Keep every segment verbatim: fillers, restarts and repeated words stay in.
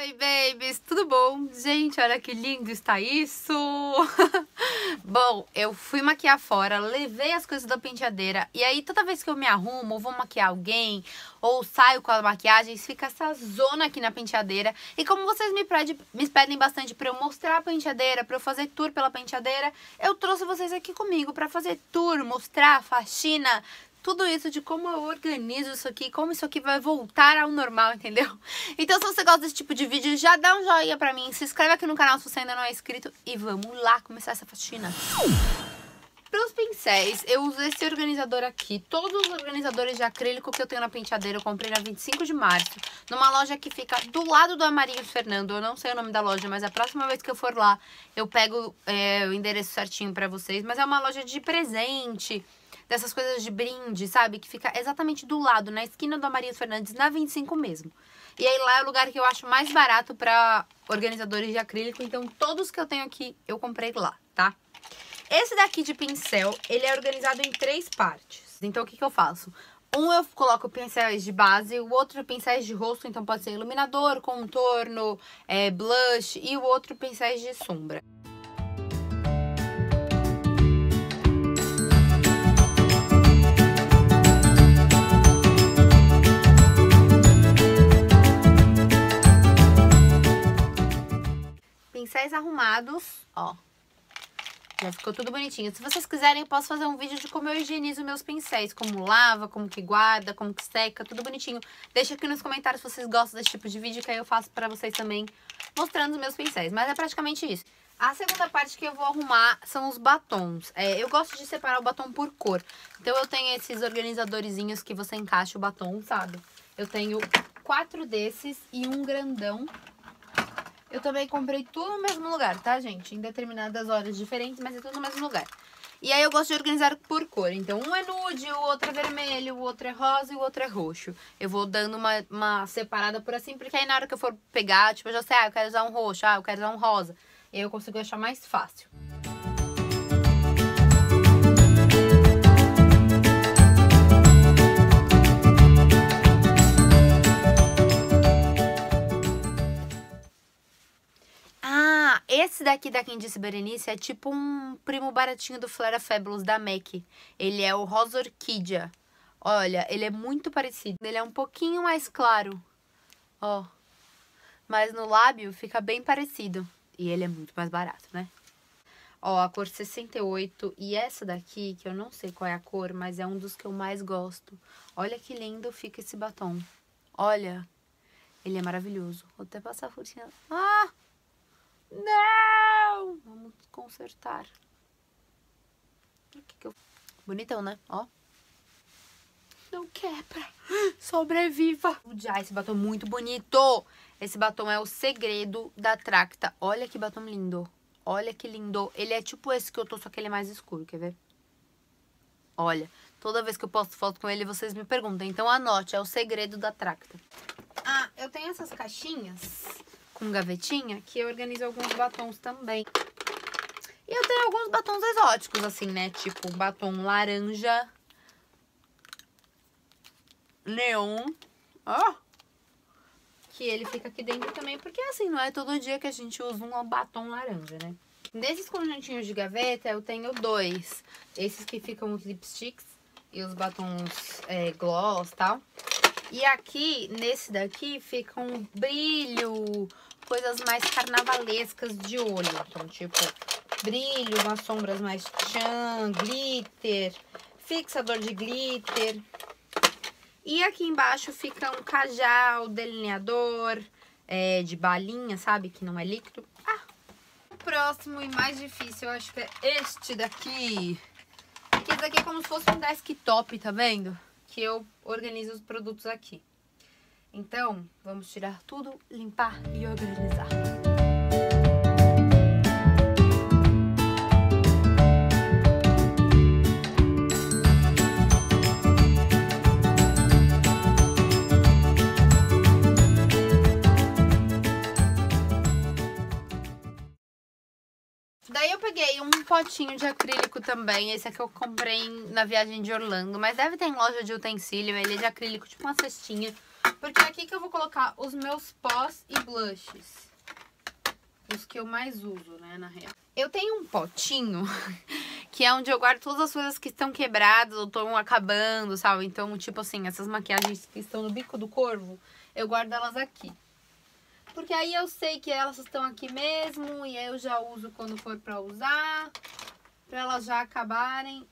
Oi, babies, tudo bom? Gente, olha que lindo está isso! Bom, eu fui maquiar fora, levei as coisas da penteadeira e aí toda vez que eu me arrumo, ou vou maquiar alguém, ou saio com a maquiagem, fica essa zona aqui na penteadeira. E como vocês me pedem, me pedem bastante pra eu mostrar a penteadeira, pra eu fazer tour pela penteadeira, eu trouxe vocês aqui comigo pra fazer tour, mostrar a faxina, tudo isso de como eu organizo isso aqui, como isso aqui vai voltar ao normal, entendeu? Então se você gosta desse tipo de vídeo, já dá um joinha pra mim, se inscreve aqui no canal se você ainda não é inscrito e vamos lá começar essa faxina. Para os pincéis, eu uso esse organizador aqui. Todos os organizadores de acrílico que eu tenho na penteadeira eu comprei na vinte e cinco de março, numa loja que fica do lado do Amarinho Fernando. Eu não sei o nome da loja, mas a próxima vez que eu for lá, eu pego é, o endereço certinho pra vocês. Mas é uma loja de presente, dessas coisas de brinde, sabe? Que fica exatamente do lado, na esquina do Amarinho Fernandes, na vinte e cinco mesmo. E aí lá é o lugar que eu acho mais barato pra organizadores de acrílico. Então todos que eu tenho aqui, eu comprei lá, tá? Esse daqui de pincel, ele é organizado em três partes. Então, o que que eu faço? Um eu coloco pincéis de base, o outro pincéis de rosto, então pode ser iluminador, contorno, é, blush, e o outro pincéis de sombra. Pincéis arrumados, ó. Já ficou tudo bonitinho. Se vocês quiserem, eu posso fazer um vídeo de como eu higienizo meus pincéis. Como lava, como que guarda, como que seca, tudo bonitinho. Deixa aqui nos comentários se vocês gostam desse tipo de vídeo, que aí eu faço pra vocês também, mostrando os meus pincéis. Mas é praticamente isso. A segunda parte que eu vou arrumar são os batons. É, eu gosto de separar o batom por cor. Então eu tenho esses organizadorzinhos que você encaixa o batom, sabe? Eu tenho quatro desses e um grandão. Eu também comprei tudo no mesmo lugar, tá, gente? Em determinadas horas diferentes, mas é tudo no mesmo lugar. E aí eu gosto de organizar por cor. Então, um é nude, o outro é vermelho, o outro é rosa e o outro é roxo. Eu vou dando uma, uma separada por assim, porque aí na hora que eu for pegar, tipo, eu já sei, ah, eu quero usar um roxo, ah, eu quero usar um rosa. E aí eu consigo achar mais fácil. Esse daqui da Quem Disse Berenice é tipo um primo baratinho do Flora Fabulous da MAC. Ele é o Rosa Orquídea. Olha, ele é muito parecido. Ele é um pouquinho mais claro, ó. Mas no lábio fica bem parecido. E ele é muito mais barato, né? Ó, a cor sessenta e oito. E essa daqui, que eu não sei qual é a cor, mas é um dos que eu mais gosto. Olha que lindo fica esse batom. Olha, ele é maravilhoso. Vou até passar a forcinha. Ah! Não! Vamos consertar. O que que eu... Bonitão, né? Ó. Não quebra. Sobreviva. Já, esse batom é muito bonito. Esse batom é o Segredo da Tracta. Olha que batom lindo. Olha que lindo. Ele é tipo esse que eu tô, só que ele é mais escuro. Quer ver? Olha. Toda vez que eu posto foto com ele, vocês me perguntam. Então anote, é o Segredo da Tracta. Ah, eu tenho essas caixinhas com gavetinha, que eu organizo alguns batons também. E eu tenho alguns batons exóticos, assim, né? Tipo, batom laranja, neon, ó. Que ele fica aqui dentro também, porque assim, não é todo dia que a gente usa um batom laranja, né? Desses conjuntinhos de gaveta, eu tenho dois. Esses que ficam os lipsticks e os batons é, gloss e tal. E aqui, nesse daqui, fica um brilho, coisas mais carnavalescas de olho. Então, tipo, brilho, umas sombras mais tchan, glitter, fixador de glitter. E aqui embaixo fica um cajal, delineador, é, de balinha, sabe? Que não é líquido. Ah! O próximo e mais difícil, eu acho que é este daqui. Que esse daqui é como se fosse um desktop, tá vendo? Que eu organizo os produtos aqui. Então, vamos tirar tudo, limpar e organizar. Daí eu peguei um potinho de acrílico também. Esse aqui eu comprei na viagem de Orlando, mas deve ter em loja de utensílio. Ele é de acrílico, tipo uma cestinha. Porque é aqui que eu vou colocar os meus pós e blushes. Os que eu mais uso, né, na real. Eu tenho um potinho que é onde eu guardo todas as coisas que estão quebradas ou estão acabando, sabe? Então, tipo assim, essas maquiagens que estão no bico do corvo, eu guardo elas aqui. Porque aí eu sei que elas estão aqui mesmo e aí eu já uso quando for pra usar. Pra elas já acabarem.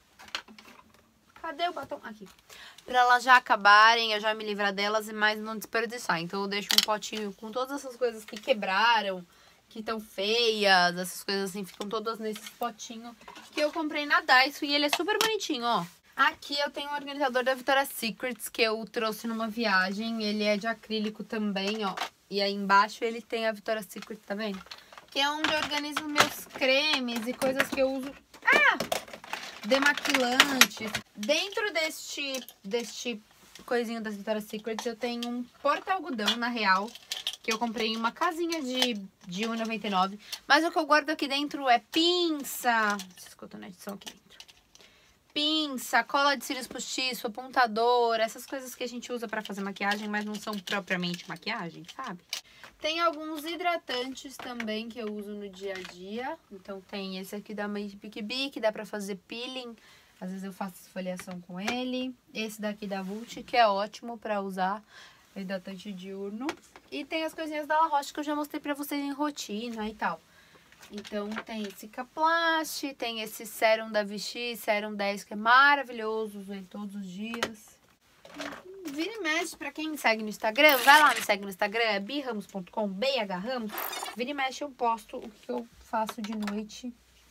Cadê o batom? Aqui. Pra elas já acabarem, eu já me livrar delas e mais não desperdiçar. Então eu deixo um potinho com todas essas coisas que quebraram, que estão feias, essas coisas assim, ficam todas nesses potinhos que eu comprei na Daiso e ele é super bonitinho, ó. Aqui eu tenho um organizador da Victoria's Secret que eu trouxe numa viagem, ele é de acrílico também, ó. E aí embaixo ele tem a Victoria's Secret, tá vendo? Que é onde eu organizo meus cremes e coisas que eu uso... Ah! Demaquilantes. Dentro deste, deste coisinho das Victoria's Secret eu tenho um porta-algodão, na real, que eu comprei em uma casinha de, de um e noventa e nove. Mas o que eu guardo aqui dentro é pinça... Esses cotonetes são aqui dentro. Pinça, cola de cílios postiço, apontador, essas coisas que a gente usa pra fazer maquiagem, mas não são propriamente maquiagem, sabe? Tem alguns hidratantes também que eu uso no dia a dia. Então tem esse aqui da Made Bic Bic, que dá pra fazer peeling. Às vezes eu faço esfoliação com ele. Esse daqui da Vult, que é ótimo pra usar, hidratante diurno. E tem as coisinhas da La Roche que eu já mostrei pra vocês em rotina e tal. Então tem esse Cicaplast, tem esse sérum da Vichy, sérum dez, que é maravilhoso, uso ele todos os dias. Vira e mexe, pra quem me segue no Instagram, vai lá, me segue no Instagram, é biramos ponto com, B H Ramos. Vira e mexe, eu posto o que eu faço de noite.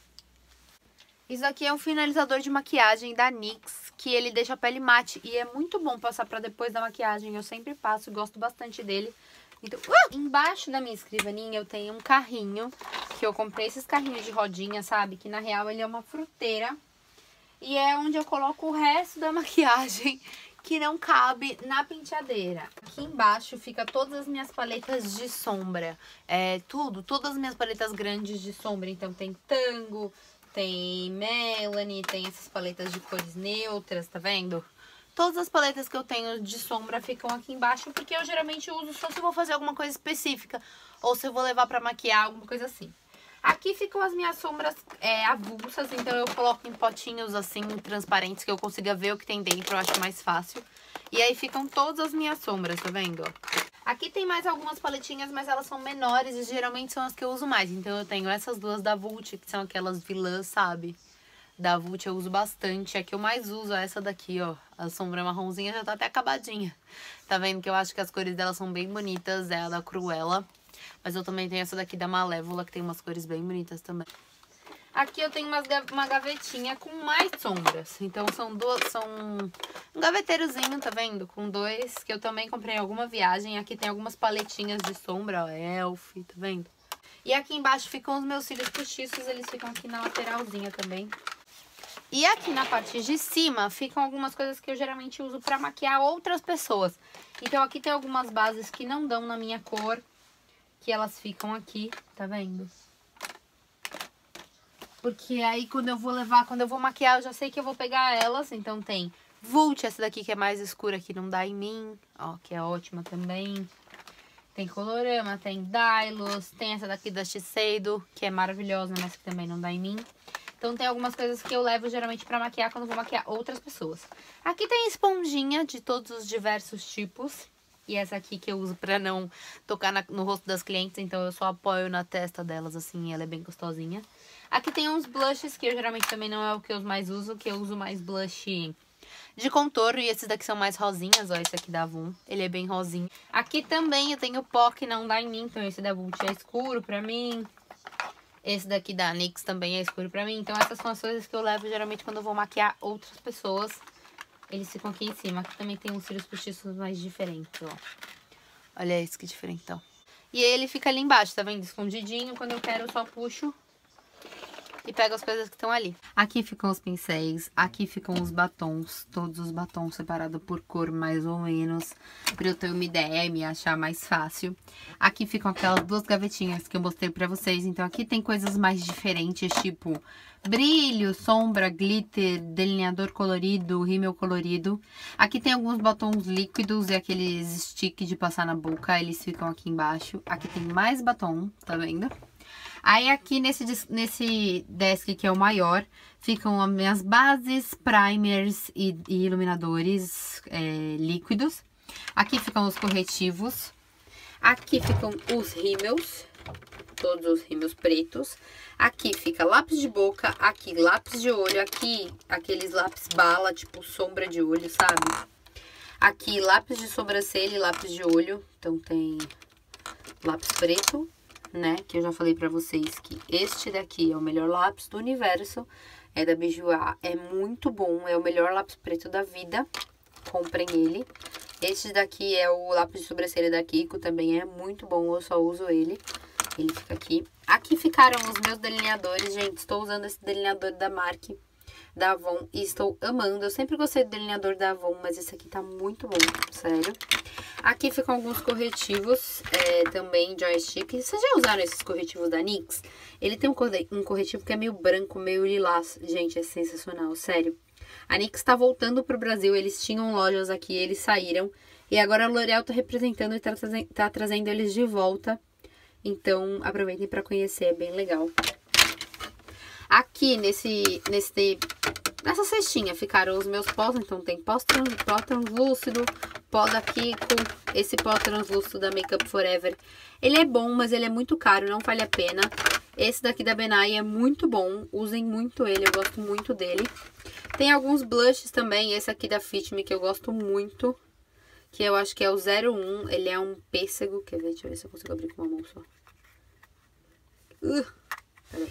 Isso aqui é um finalizador de maquiagem da NYX, que ele deixa a pele mate e é muito bom passar pra depois da maquiagem. Eu sempre passo, gosto bastante dele. Então, uh! Embaixo da minha escrivaninha eu tenho um carrinho, que eu comprei esses carrinhos de rodinha, sabe? Que na real ele é uma fruteira. E é onde eu coloco o resto da maquiagem que não cabe na penteadeira. Aqui embaixo fica todas as minhas paletas de sombra. É tudo, todas as minhas paletas grandes de sombra. Então tem Tango, tem Melanie, tem essas paletas de cores neutras, tá vendo? Todas as paletas que eu tenho de sombra ficam aqui embaixo, porque eu geralmente uso só se eu vou fazer alguma coisa específica, ou se eu vou levar pra maquiar, alguma coisa assim. Aqui ficam as minhas sombras é, avulsas, então eu coloco em potinhos assim, transparentes, que eu consiga ver o que tem dentro, eu acho mais fácil. E aí ficam todas as minhas sombras, tá vendo? Aqui tem mais algumas paletinhas, mas elas são menores e geralmente são as que eu uso mais. Então eu tenho essas duas da Vult, que são aquelas vilãs, sabe? Da Vult eu uso bastante. A que eu mais uso é essa daqui, ó. A sombra marronzinha já tá até acabadinha. Tá vendo que eu acho que as cores dela são bem bonitas. É a da Cruella. Mas eu também tenho essa daqui da Malévola, que tem umas cores bem bonitas também. Aqui eu tenho umas, uma gavetinha com mais sombras. Então são duas, são um gaveteirozinho, tá vendo? Com dois, que eu também comprei em alguma viagem. Aqui tem algumas paletinhas de sombra, ó, Elf, tá vendo? E aqui embaixo ficam os meus cílios postiços, eles ficam aqui na lateralzinha também. E aqui na parte de cima ficam algumas coisas que eu geralmente uso pra maquiar outras pessoas. Então aqui tem algumas bases que não dão na minha cor, que elas ficam aqui, tá vendo? Porque aí quando eu vou levar, quando eu vou maquiar, eu já sei que eu vou pegar elas. Então tem Vult, essa daqui que é mais escura, que não dá em mim, ó, que é ótima também. Tem Colorama, tem Dylos, tem essa daqui da Shiseido, que é maravilhosa, mas que também não dá em mim. Então tem algumas coisas que eu levo geralmente pra maquiar quando eu vou maquiar outras pessoas. Aqui tem esponjinha de todos os diversos tipos. E essa aqui que eu uso pra não tocar na, no rosto das clientes, então eu só apoio na testa delas, assim, ela é bem gostosinha. Aqui tem uns blushes, que eu geralmente também não é o que eu mais uso, que eu uso mais blush de contorno. E esses daqui são mais rosinhas, ó, esse aqui da Avon, ele é bem rosinho. Aqui também eu tenho pó que não dá em mim, então esse da Vult é escuro pra mim. Esse daqui da NYX também é escuro pra mim. Então essas são as coisas que eu levo geralmente quando eu vou maquiar outras pessoas. Eles ficam aqui em cima. Aqui também tem uns cílios postiços mais diferentes, ó. Olha esse que diferentão. E ele fica ali embaixo, tá vendo? Escondidinho. Quando eu quero eu só puxo e pego as coisas que estão ali. Aqui ficam os pincéis, aqui ficam os batons, todos os batons separados por cor mais ou menos, pra eu ter uma ideia e me achar mais fácil. Aqui ficam aquelas duas gavetinhas que eu mostrei pra vocês, então aqui tem coisas mais diferentes, tipo brilho, sombra, glitter, delineador colorido, rímel colorido. Aqui tem alguns batons líquidos e aqueles stick de passar na boca, eles ficam aqui embaixo. Aqui tem mais batom, tá vendo? Aí aqui nesse, nesse desk que é o maior, ficam as minhas bases, primers e, e iluminadores é, líquidos. Aqui ficam os corretivos. Aqui ficam os rímels, todos os rímels pretos. Aqui fica lápis de boca, aqui lápis de olho, aqui aqueles lápis bala, tipo sombra de olho, sabe? Aqui lápis de sobrancelha e lápis de olho, então tem lápis preto, né? Que eu já falei pra vocês que este daqui é o melhor lápis do universo, é da Bijoux, é muito bom, é o melhor lápis preto da vida, comprem ele. Este daqui é o lápis de sobrancelha da Kiko, também é muito bom, eu só uso ele. Ele fica aqui. Aqui ficaram os meus delineadores, gente. Estou usando esse delineador da Marc, da Avon, e estou amando. Eu sempre gostei do delineador da Avon, mas esse aqui tá muito bom, sério. Aqui ficam alguns corretivos, é, também joystick. Vocês já usaram esses corretivos da NYX? Ele tem um, um corretivo que é meio branco, meio lilás. Gente, é sensacional, sério. A NYX tá voltando pro Brasil, eles tinham lojas aqui, eles saíram. E agora a L'Oréal tá representando e tá, tá trazendo eles de volta. Então, aproveitem para conhecer, é bem legal. Aqui, nesse, nesse, nessa cestinha, ficaram os meus pós. Então, tem pó translúcido, pó da Kiko, esse pó translúcido da Makeup Forever. Ele é bom, mas ele é muito caro, não vale a pena. Esse daqui da Benai é muito bom, usem muito ele, eu gosto muito dele. Tem alguns blushes também, esse aqui da Fit Me, que eu gosto muito. Que eu acho que é o zero um, ele é um pêssego. Quer ver? Deixa eu ver se eu consigo abrir com uma mão só. Uh, peraí.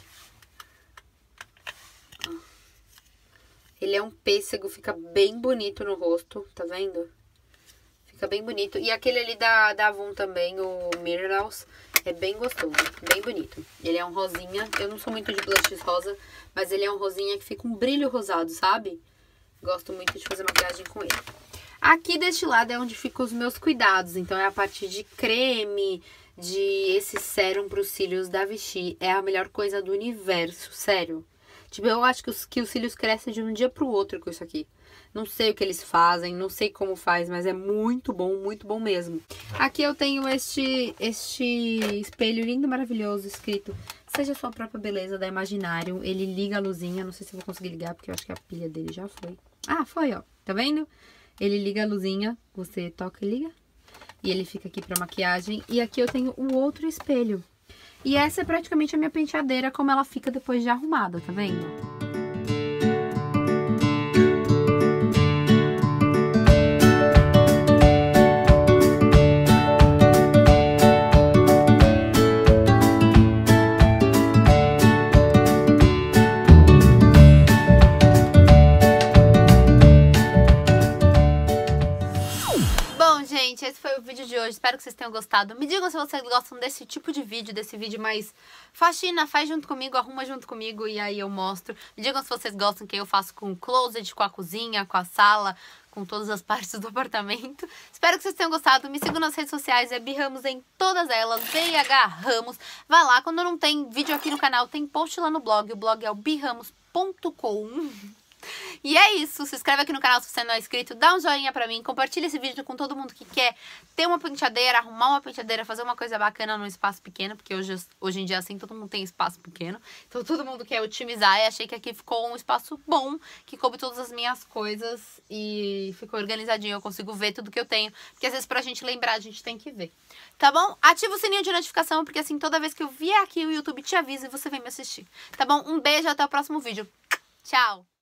Ah. Ele é um pêssego, fica bem bonito no rosto, tá vendo? Fica bem bonito. E aquele ali da, da Avon também, o Minerals, é bem gostoso, bem bonito. Ele é um rosinha, eu não sou muito de blushes rosa, mas ele é um rosinha que fica um brilho rosado, sabe? Gosto muito de fazer maquiagem com ele. Aqui deste lado é onde ficam os meus cuidados, então é a parte de creme, de esse sérum para os cílios da Vichy. É a melhor coisa do universo, sério. Tipo, eu acho que os, que os cílios crescem de um dia pro outro com isso aqui. Não sei o que eles fazem, não sei como faz, mas é muito bom, muito bom mesmo. Aqui eu tenho este, este espelho lindo, maravilhoso, escrito Seja Sua Própria Beleza, da Imaginarium. Ele liga a luzinha, não sei se eu vou conseguir ligar, porque eu acho que a pilha dele já foi. Ah, foi, ó, tá vendo? Ele liga a luzinha, você toca e liga. E ele fica aqui pra maquiagem. E aqui eu tenho o outro espelho. E essa é praticamente a minha penteadeira, como ela fica depois de arrumada, tá vendo? Esse foi o vídeo de hoje, espero que vocês tenham gostado. Me digam se vocês gostam desse tipo de vídeo, desse vídeo mais faxina, faz junto comigo, arruma junto comigo e aí eu mostro. Me digam se vocês gostam que eu faço com o closet, com a cozinha, com a sala, com todas as partes do apartamento. Espero que vocês tenham gostado. Me sigam nas redes sociais, é Bi Ramos em todas elas, B H Ramos. Vai lá, quando não tem vídeo aqui no canal, tem post lá no blog. O blog é o bi ramos ponto com. E é isso, se inscreve aqui no canal se você não é inscrito, dá um joinha pra mim, compartilha esse vídeo com todo mundo que quer ter uma penteadeira, arrumar uma penteadeira, fazer uma coisa bacana num espaço pequeno, porque hoje, hoje em dia assim todo mundo tem espaço pequeno, então todo mundo quer otimizar e achei que aqui ficou um espaço bom, que coube todas as minhas coisas e ficou organizadinho, eu consigo ver tudo que eu tenho, porque às vezes pra gente lembrar a gente tem que ver, tá bom? Ativa o sininho de notificação, porque assim toda vez que eu vier aqui o YouTube te avisa e você vem me assistir, tá bom? Um beijo, até o próximo vídeo, tchau!